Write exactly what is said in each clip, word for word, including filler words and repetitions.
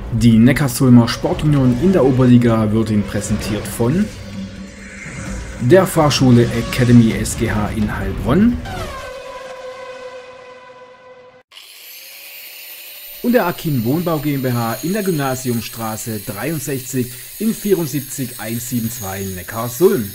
Die Neckarsulmer Sportunion in der Oberliga wird Ihnen präsentiert von der Fahrschule Academy S G H in Heilbronn und der Akin Wohnbau GmbH in der Gymnasiumstraße dreiundsechzig in vierundsiebzig hundertzweiundsiebzig Neckarsulm.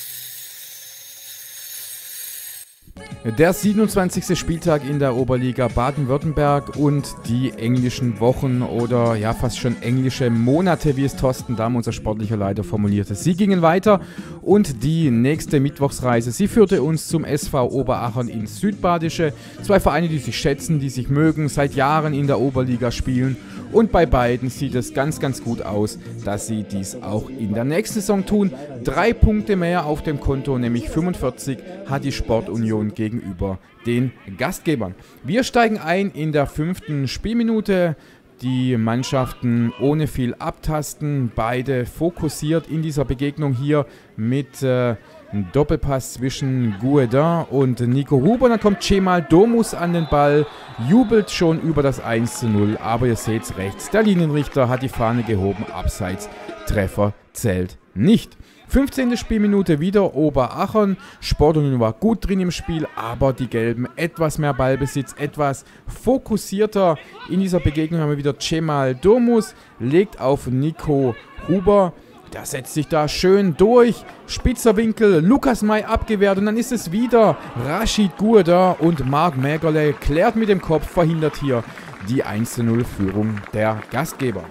Der siebenundzwanzigste Spieltag in der Oberliga Baden-Württemberg und die englischen Wochen oder ja fast schon englische Monate, wie es Thorsten Damm, unser sportlicher Leiter, formulierte. Sie gingen weiter und die nächste Mittwochsreise, sie führte uns zum S V Oberachern ins Südbadische. Zwei Vereine, die sich schätzen, die sich mögen, seit Jahren in der Oberliga spielen. Und bei beiden sieht es ganz, ganz gut aus, dass sie dies auch in der nächsten Saison tun. Drei Punkte mehr auf dem Konto, nämlich fünfundvierzig, hat die Sportunion gegenüber den Gastgebern. Wir steigen ein in der fünften Spielminute. Die Mannschaften ohne viel Abtasten, beide fokussiert in dieser Begegnung hier mit äh, einem Doppelpass zwischen Guedin und Nico Huber. Dann kommt Cemal Domus an den Ball, jubelt schon über das eins zu null, aber ihr seht es rechts, der Linienrichter hat die Fahne gehoben, abseits, Treffer zählt nicht. fünfzehnte Spielminute wieder Oberachern. Sportunion war gut drin im Spiel, aber die Gelben etwas mehr Ballbesitz, etwas fokussierter. In dieser Begegnung haben wir wieder Cemal Domus, legt auf Nico Huber. Der setzt sich da schön durch. Spitzer Winkel, Lukas May abgewehrt und dann ist es wieder Rashid Guedin und Marc Mägerle klärt mit dem Kopf, verhindert hier die eins zu null Führung der Gastgeber.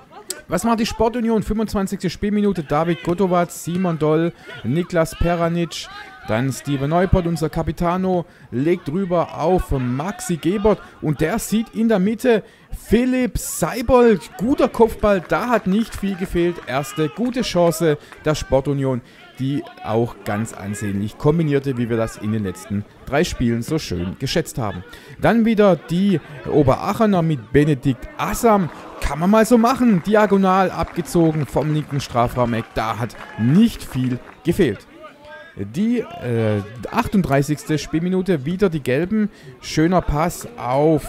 Was macht die Sportunion? fünfundzwanzigste Spielminute, David Gotovac, Simon Doll, Niklas Peranic, dann Steven Neupert, unser Capitano, legt rüber auf Maxi Gebert und der sieht in der Mitte Philipp Seibold. Guter Kopfball, da hat nicht viel gefehlt. Erste gute Chance der Sportunion, die auch ganz ansehnlich kombinierte, wie wir das in den letzten drei Spielen so schön geschätzt haben. Dann wieder die Oberachener mit Benedikt Assam. Kann man mal so machen. Diagonal abgezogen vom linken Strafraumeck. Da hat nicht viel gefehlt. Die äh, achtunddreißigste Spielminute, wieder die Gelben. Schöner Pass auf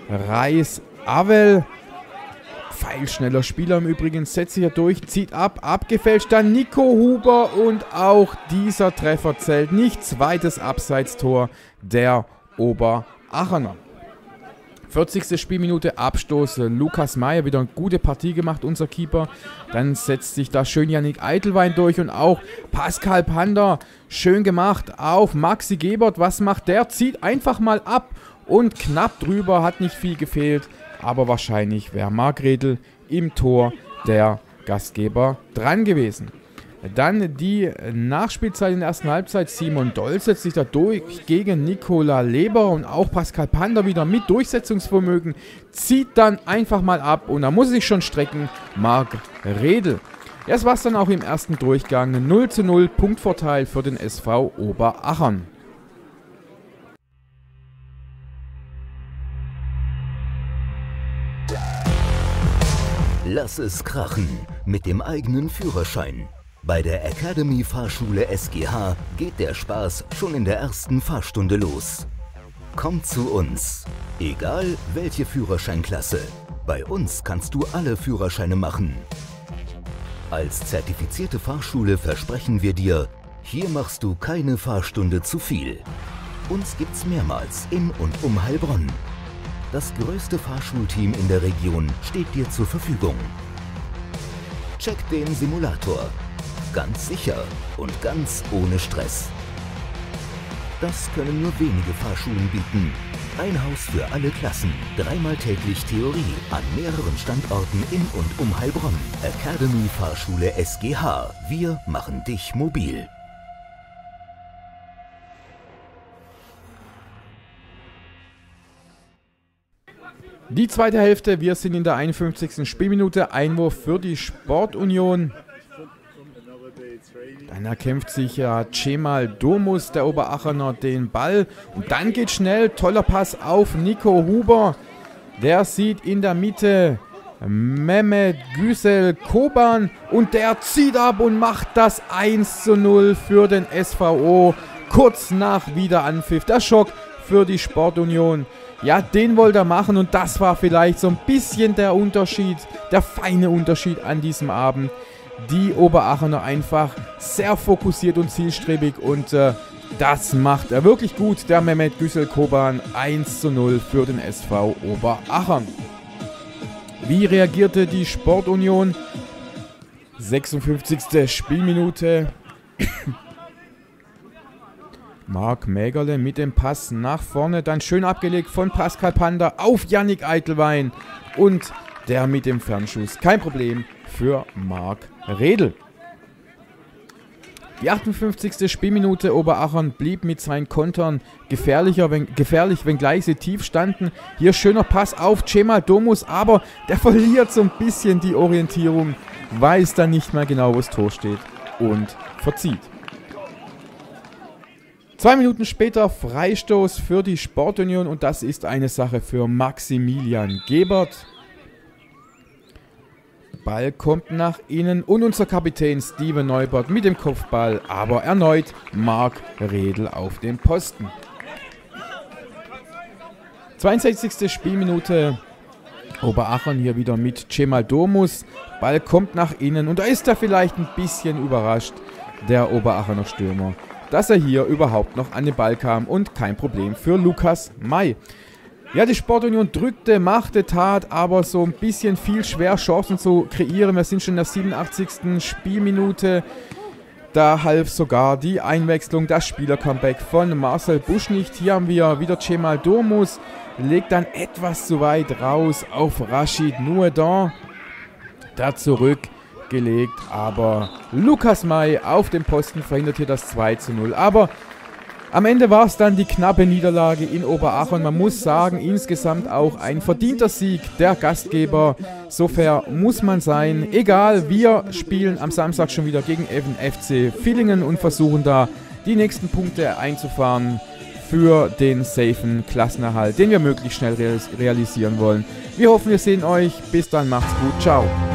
Reis Avel. Pfeilschneller Spieler im Übrigen, setzt sich ja durch, zieht ab, abgefälscht, dann Nico Huber und auch dieser Treffer zählt nicht. Zweites Abseitstor der Oberachener. vierzigste Spielminute, Abstoß, Lukas Meyer, wieder eine gute Partie gemacht, unser Keeper. Dann setzt sich da schön Yannick Eitelwein durch und auch Pascal Pander, schön gemacht auf Maxi Gebert. Was macht der? Zieht einfach mal ab und knapp drüber, hat nicht viel gefehlt. Aber wahrscheinlich wäre Marc Redl im Tor der Gastgeber dran gewesen. Dann die Nachspielzeit in der ersten Halbzeit. Simon Doll setzt sich da durch gegen Nikola Leber und auch Pascal Pander wieder mit Durchsetzungsvermögen. Zieht dann einfach mal ab und da muss er sich schon strecken, Marc Redl. Das war es dann auch im ersten Durchgang. null zu null, Punktvorteil für den S V Oberachern. Lass es krachen mit dem eigenen Führerschein. Bei der Academy Fahrschule S G H geht der Spaß schon in der ersten Fahrstunde los. Komm zu uns, egal welche Führerscheinklasse. Bei uns kannst du alle Führerscheine machen. Als zertifizierte Fahrschule versprechen wir dir, hier machst du keine Fahrstunde zu viel. Uns gibt's mehrmals in und um Heilbronn. Das größte Fahrschulteam in der Region steht dir zur Verfügung. Check den Simulator. Ganz sicher und ganz ohne Stress. Das können nur wenige Fahrschulen bieten. Ein Haus für alle Klassen, dreimal täglich Theorie an mehreren Standorten in und um Heilbronn. Academy Fahrschule S G H. Wir machen dich mobil. Die zweite Hälfte, wir sind in der einundfünfzigsten Spielminute, Einwurf für die Sportunion. Dann erkämpft sich ja Cemal Domus, der Oberachener, den Ball. Und dann geht schnell, toller Pass auf Nico Huber. Der sieht in der Mitte Mehmet Güsel Koban und der zieht ab und macht das eins zu null für den S V O. Kurz nach Wiederanpfiff, der Schock für die Sportunion. Ja, den wollte er machen und das war vielleicht so ein bisschen der Unterschied, der feine Unterschied an diesem Abend. Die Oberachener einfach sehr fokussiert und zielstrebig und äh, das macht er wirklich gut, der Mehmet Güzel Koban. eins zu null für den S V Oberachern. Wie reagierte die Sportunion? sechsundfünfzigste Spielminute. Marc Mägerle mit dem Pass nach vorne, dann schön abgelegt von Pascal Pander auf Yannick Eitelwein und der mit dem Fernschuss. Kein Problem für Marc Redl. Die achtundfünfzigste Spielminute. Oberachern blieb mit seinen Kontern gefährlicher, wenn, gefährlich, wenngleich sie tief standen. Hier schöner Pass auf Cemal Domus, aber der verliert so ein bisschen die Orientierung, weiß dann nicht mehr genau, wo das Tor steht und verzieht. Zwei Minuten später Freistoß für die Sportunion und das ist eine Sache für Maximilian Gebert. Ball kommt nach innen und unser Kapitän Steven Neubert mit dem Kopfball, aber erneut Marc Redl auf dem Posten. zweiundsechzigste Spielminute. Oberachern hier wieder mit Cemal Domus. Ball kommt nach innen und da ist er vielleicht ein bisschen überrascht, der Oberachener Stürmer, dass er hier überhaupt noch an den Ball kam und kein Problem für Lukas May. Ja, die Sportunion drückte, machte, tat, aber so ein bisschen viel schwer Chancen zu kreieren. Wir sind schon in der siebenundachtzigsten Spielminute. Da half sogar die Einwechslung, das Spieler-Comeback von Marcel Buschnicht. Hier haben wir wieder Cemal Domus, legt dann etwas zu weit raus auf Rashid Nouedon. Da zurückgelegt, aber Lukas May auf dem Posten verhindert hier das zwei zu null. Aber am Ende war es dann die knappe Niederlage in Oberachern. Man muss sagen, insgesamt auch ein verdienter Sieg der Gastgeber. So fair muss man sein. Egal, wir spielen am Samstag schon wieder gegen F C Villingen und versuchen da die nächsten Punkte einzufahren für den safen Klassenerhalt, den wir möglichst schnell realisieren wollen. Wir hoffen, wir sehen euch. Bis dann, macht's gut. Ciao.